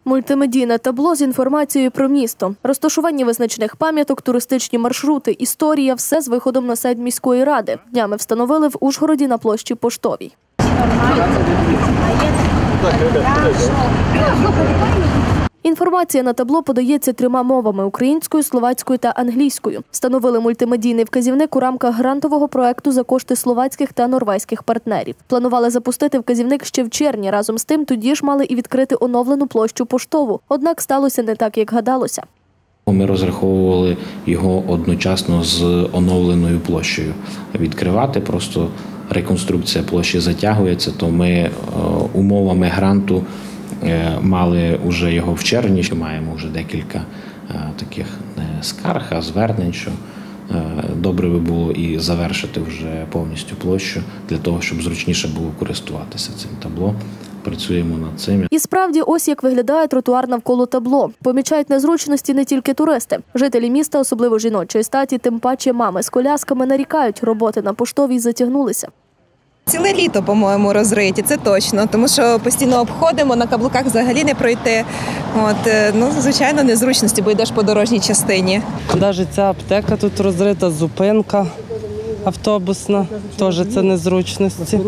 Мультимедійне табло з інформацією про місто, розташування визначених пам'яток, туристичні маршрути, історія – все з виходом на сайт міської ради. Днями встановили в Ужгороді на площі Поштовій. Інформація на табло подається 3 мовами – українською, словацькою та англійською. Встановили мультимедійний вказівник у рамках грантового проекту за кошти словацьких та норвезьких партнерів. Планували запустити вказівник ще в червні. Разом з тим, тоді ж мали і відкрити оновлену площу Поштову. Однак сталося не так, як гадалося. Ми розраховували його одночасно з оновленою площею відкривати, просто реконструкція площі затягується, то ми умовами гранту мали вже його в червні, маємо вже декілька таких не скарг, а звернень, що добре би було і завершити вже повністю площу для того, щоб зручніше було користуватися цим табло. Працюємо над цим. І справді, ось як виглядає тротуар навколо табло. Помічають незручності не тільки туристи. Жителі міста, особливо жіночої статі, тим паче мами з колясками, нарікають, роботи на Поштовій затягнулися. Ціле літо, по-моєму, розриті, це точно, тому що постійно обходимо, на каблуках взагалі не пройти. Звичайно, незручності, бо йдеш по дорожній частині. Навіть ця аптека тут розрита, зупинка автобусна, теж це незручності.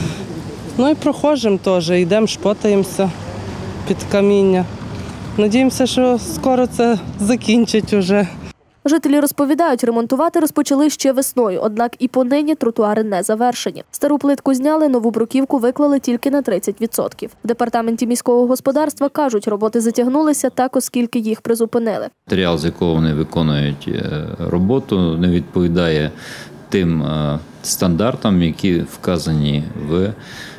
І прохожим теж, йдемо, шпотаємося під каміння. Надіємося, що скоро це закінчать уже. Жителі розповідають, ремонтувати розпочали ще весною, однак і понині тротуари не завершені. Стару плитку зняли, нову бруківку виклали тільки на 30%. В департаменті міського господарства кажуть, роботи затягнулися так, оскільки їх призупинили. Матеріал, з якого вони виконують роботу, не відповідає тим стандартам, які вказані в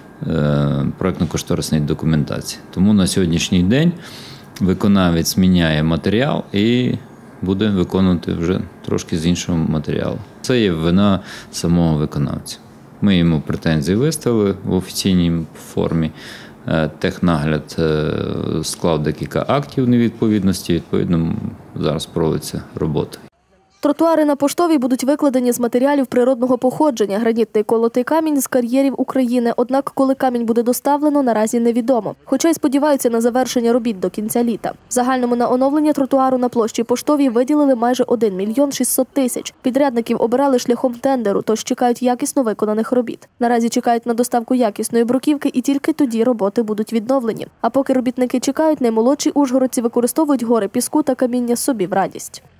проектно-кошторисній документації. Тому на сьогоднішній день виконавець міняє матеріал і буде виконувати вже трошки з іншого матеріалу. Це є вина самого виконавця. Ми йому претензії виставили в офіційній формі. Технагляд склав декілька актів невідповідності, відповідно зараз проводиться робота. Тротуари на Поштовій будуть викладені з матеріалів природного походження – гранітний колотий камінь з кар'єрів України. Однак, коли камінь буде доставлено, наразі невідомо. Хоча й сподіваються на завершення робіт до кінця літа. В загальному на оновлення тротуару на площі Поштовій виділили майже 1 мільйон 600 тисяч. Підрядників обирали шляхом тендеру, тож чекають якісно виконаних робіт. Наразі чекають на доставку якісної бруківки і тільки тоді роботи будуть відновлені. А поки робітники чекають, наймолодші ужгородці використовують гори піску та каміння собі в радість.